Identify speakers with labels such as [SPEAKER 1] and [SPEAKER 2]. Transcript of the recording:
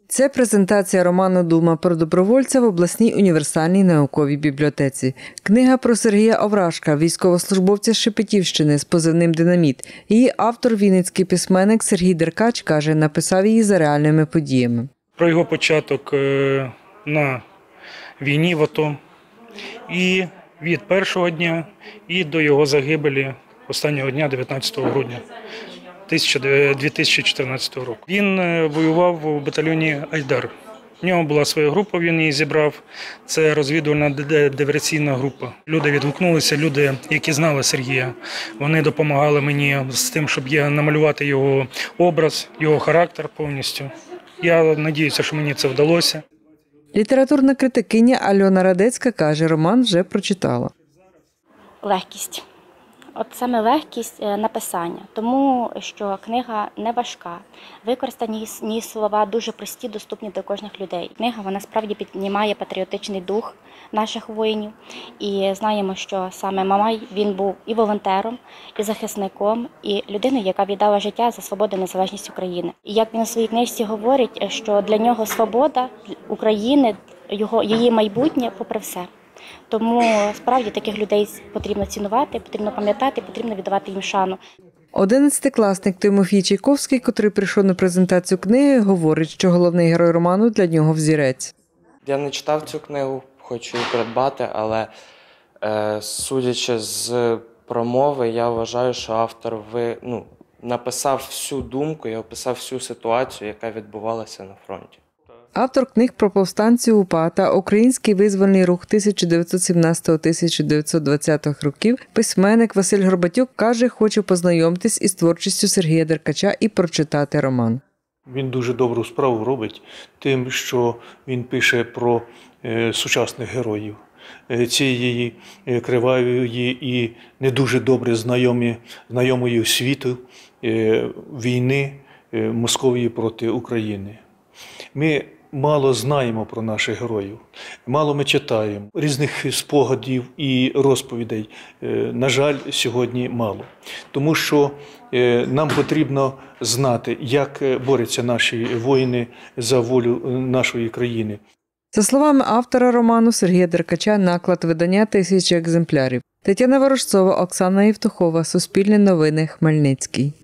[SPEAKER 1] Це презентація роману «Дума про добровольця» в обласній універсальній науковій бібліотеці. Книга про Сергія Овражка, військовослужбовця Шепетівщини з позивним «Динаміт». Її автор, вінницький письменник Сергій Деркач, каже, написав її за реальними подіями.
[SPEAKER 2] Про його початок на війні в АТО, і від першого дня, і до його загибелі останнього дня, 19 грудня 2014 року. Він воював в батальйоні «Айдар». У нього була своя група, він її зібрав. Це розвідувальна диверсійна група. Люди відгукнулися, люди, які знали Сергія. Вони допомагали мені з тим, щоб намалювати його образ, його характер повністю. Я сподіваюся, що мені це вдалося.
[SPEAKER 1] Літературна критикиня Альона Радецька каже, роман вже прочитала.
[SPEAKER 3] Легкість. От саме легкість написання, тому що книга не важка, використані слова дуже прості, доступні до кожних людей. Книга, вона справді піднімає патріотичний дух наших воїнів. І знаємо, що саме Мамай, він був і волонтером, і захисником, і людиною, яка віддала життя за свободу і незалежність України. І як він у своїй книжці говорить, що для нього свобода України, її майбутнє попри все. Тому справді таких людей потрібно цінувати, потрібно пам'ятати, потрібно віддавати їм шану.
[SPEAKER 1] 11-класник Тимофій Чайковський, котрий прийшов на презентацію книги, говорить, що головний герой роману для нього взірець.
[SPEAKER 4] Я не читав цю книгу, хочу її придбати, але судячи з промови, я вважаю, що автор написав всю думку і описав всю ситуацію, яка відбувалася на фронті.
[SPEAKER 1] Автор книг про повстанців УПА та Український визвольний рух 1917-1920 років, письменник Василь Горбатюк каже, хоче познайомитись із творчістю Сергія Деркача і прочитати роман.
[SPEAKER 5] Він дуже добру справу робить тим, що він пише про сучасних героїв цієї кривавої і не дуже добре знайомої світу війни Московії проти України. Ми мало знаємо про наших героїв, мало ми читаємо. Різних спогадів і розповідей, на жаль, сьогодні мало. Тому що нам потрібно знати, як борються наші воїни за волю нашої країни.
[SPEAKER 1] За словами автора роману Сергія Деркача, наклад видання 1000 екземплярів. Тетяна Ворожцова, Оксана Євтухова, Суспільне новини, Хмельницький.